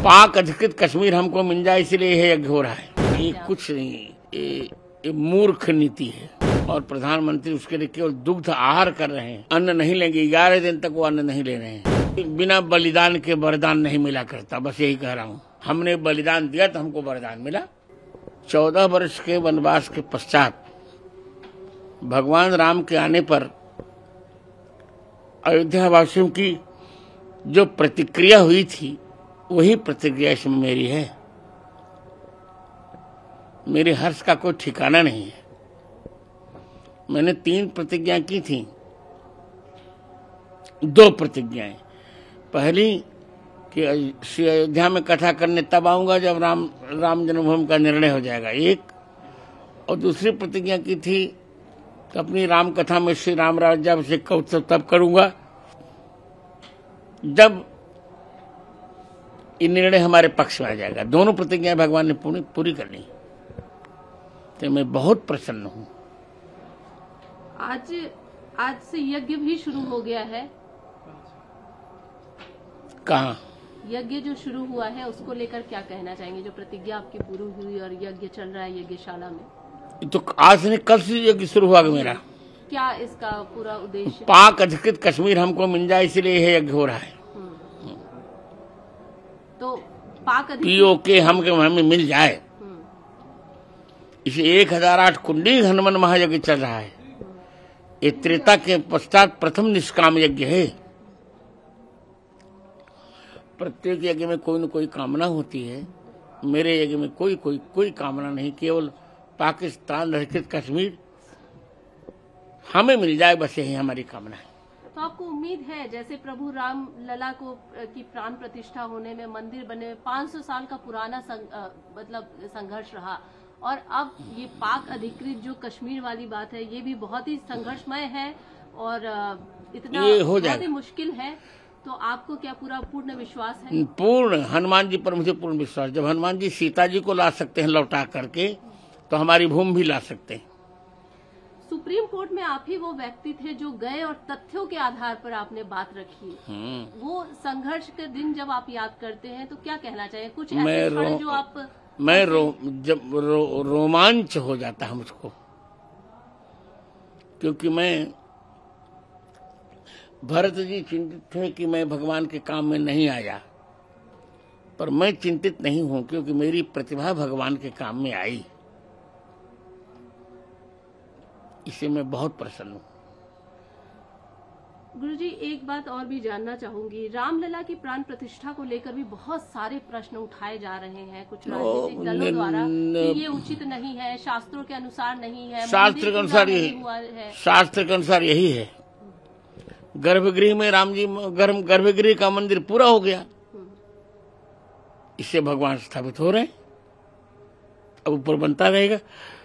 पाक अधिकृत कश्मीर हमको मिल जाए इसलिए यह यज्ञ हो रहा है। ये कुछ नहीं, ये मूर्ख नीति है और प्रधानमंत्री उसके लिए केवल दुग्ध आहार कर रहे हैं। अन्न नहीं लेंगे, 11 दिन तक वो अन्न नहीं ले रहे हैं। बिना बलिदान के वरदान नहीं मिला करता, बस यही कह रहा हूँ। हमने बलिदान दिया तो हमको वरदान मिला। 14 वर्ष के वनवास के पश्चात भगवान राम के आने पर अयोध्या वासियों की जो प्रतिक्रिया हुई थी वही प्रतिक्रिया इसमें मेरी है। मेरे हर्ष का कोई ठिकाना नहीं है। मैंने 3 प्रतिज्ञा की थी, 2 प्रतिज्ञाएं। पहली कि श्री अयोध्या में कथा करने तब आऊंगा जब राम जन्मभूमि का निर्णय हो जाएगा, एक। और दूसरी प्रतिज्ञा की थी कि अपनी राम कथा में श्री राम राज्याभिषेक का उत्सव तब करूंगा जब ये निर्णय हमारे पक्ष में आ जाएगा। दोनों प्रतिज्ञाएं भगवान ने पूरी कर ली, तो मैं बहुत प्रसन्न हूँ। आज से यज्ञ भी शुरू हो गया है। कहाँ यज्ञ जो शुरू हुआ है उसको लेकर क्या कहना चाहेंगे? जो प्रतिज्ञा आपकी पूरी हुई और यज्ञ चल रहा है यज्ञशाला में। तो आज नहीं, कल से यज्ञ शुरू हुआ मेरा। क्या इसका पूरा उद्देश्य? पाक अधिकृत कश्मीर हमको मिल जाए इसलिए यह यज्ञ हो रहा है। तो पाक POK हमें मिल जाए, इसे 1008 कुंडी हनुमान महायज्ञ चल रहा है। ये त्रेता के पश्चात प्रथम निष्काम यज्ञ है। प्रत्येक यज्ञ में कोई न कोई कामना होती है। मेरे यज्ञ में कोई कामना नहीं, केवल पाकिस्तान अधिकृत कश्मीर हमें मिल जाए, बस यही हमारी कामना है। तो आपको उम्मीद है, जैसे प्रभु राम लला को की प्राण प्रतिष्ठा होने में, मंदिर बने में 500 साल का पुराना संघर्ष रहा, और अब ये पाक अधिकृत जो कश्मीर वाली बात है ये भी बहुत ही संघर्षमय है और इतना बहुत ही मुश्किल है, तो आपको क्या पूर्ण विश्वास है? पूर्ण, हनुमान जी पर मुझे पूर्ण विश्वास। जब हनुमान जी सीता जी को ला सकते हैं लौटा करके, तो हमारी भूमि भी ला सकते हैं। सुप्रीम कोर्ट में आप ही वो व्यक्ति थे जो गए और तथ्यों के आधार पर आपने बात रखी। वो संघर्ष के दिन जब आप याद करते हैं तो क्या कहना चाहिए? कुछ ऐसे क्षण जो आप जब रोमांच हो जाता है मुझको, क्योंकि भरत जी चिंतित थे कि मैं भगवान के काम में नहीं आया, पर मैं चिंतित नहीं हूं क्योंकि मेरी प्रतिभा भगवान के काम में आई। इसे मैं बहुत प्रसन्न हूं। गुरुजी, एक बात और भी जानना चाहूंगी। रामलला की प्राण प्रतिष्ठा को लेकर भी बहुत सारे प्रश्न उठाए जा रहे हैं कुछ राजनीतिक दलों द्वारा कि ये उचित नहीं है, शास्त्रों के अनुसार नहीं है, शास्त्र के अनुसार शास्त्र के अनुसार यही है। गर्भगृह में राम जी, गर्भगृह का मंदिर पूरा हो गया, इससे भगवान स्थापित हो रहे हैं, अब ऊपर बनता रहेगा।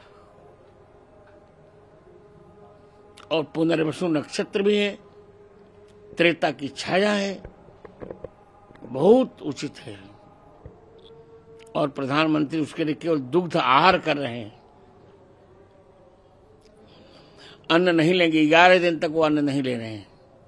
और पुनर्वसु नक्षत्र भी है, त्रेता की छाया है, बहुत उचित है। और प्रधानमंत्री उसके लिए केवल दुग्ध आहार कर रहे हैं। अन्न नहीं लेंगे, 11 दिन तक वो अन्न नहीं ले रहे हैं।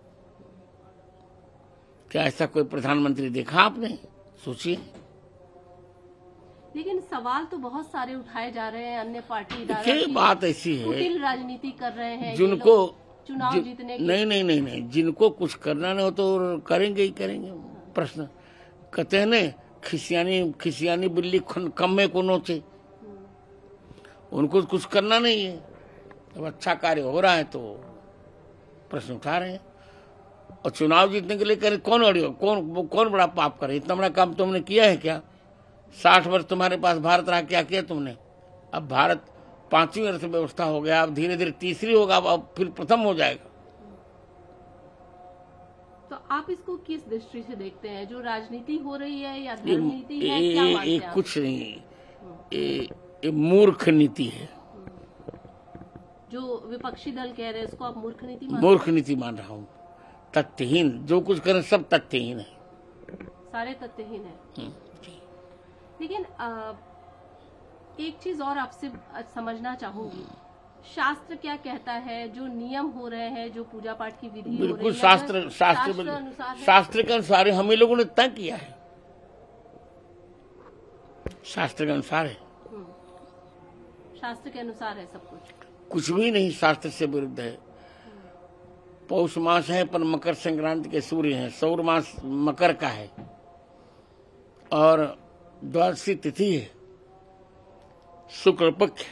क्या ऐसा कोई प्रधानमंत्री देखा आपने? सोचिए। लेकिन सवाल तो बहुत सारे उठाए जा रहे हैं। अन्य पार्टी बात ऐसी है, कुटिल राजनीति कर रहे हैं जिनको चुनाव जीतने की। नहीं, जिनको कुछ करना नहीं हो तो करेंगे ही करेंगे। प्रश्न कहते हैं न, खिसियानी बिल्ली कम्मे को नोचे। उनको कुछ करना नहीं है, जब अच्छा कार्य हो रहा है तो प्रश्न उठा रहे हैं। और चुनाव जीतने के लिए करें, कौन बड़ा पाप करे? इतना बड़ा काम तुमने किया है क्या? 60 वर्ष तुम्हारे पास भारत रहा, क्या किया तुमने? अब भारत 5वीं अर्थव्यवस्था हो गया, अब धीरे धीरे तीसरी होगा, अब फिर प्रथम हो जाएगा। तो आप इसको किस दृष्टि से देखते हैं? जो राजनीति हो रही है या धर्मनीति है, क्या मानते हैं आप? कुछ नहीं, ये मूर्ख नीति है। जो विपक्षी दल कह रहे हैं इसको आप मूर्ख नीति मान रहा हूँ। तथ्यहीन, जो कुछ करें सब तथ्यहीन है, सारे तथ्यहीन है। लेकिन एक चीज और आपसे समझना चाहूंगी, शास्त्र क्या कहता है? जो नियम हो रहे हैं, जो पूजा पाठ की विधि हो रही है, शास्त्र के अनुसार हम ही लोगों ने तय किया है। शास्त्र के अनुसार है। शास्त्र के अनुसार है सब कुछ भी नहीं शास्त्र से विरुद्ध है। पौष मास है पर मकर संक्रांति के सूर्य हैं, सौर मास मकर का है और द्वादशी तिथि है, शुक्ल पक्ष,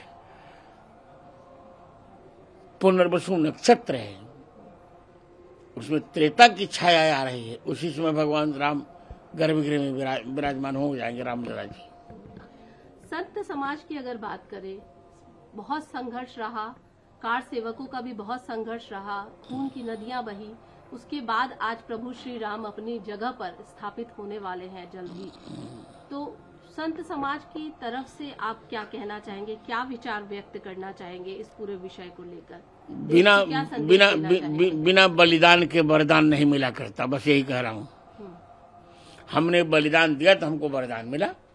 पुनर्वसु नक्षत्र है, उसमें त्रेता की छाया आ रही है। उसी समय भगवान राम गर्भगृह में विराजमान हो जाएंगे, रामलला जी। संत समाज की अगर बात करें, बहुत संघर्ष रहा, कार सेवकों का भी बहुत संघर्ष रहा, खून की नदियां बही, उसके बाद आज प्रभु श्री राम अपनी जगह पर स्थापित होने वाले हैं जल्द ही। तो संत समाज की तरफ से आप क्या कहना चाहेंगे, क्या विचार व्यक्त करना चाहेंगे इस पूरे विषय को लेकर? बिना बलिदान के वरदान नहीं मिला करता, बस यही कह रहा हूँ। हमने बलिदान दिया तो हमको वरदान मिला।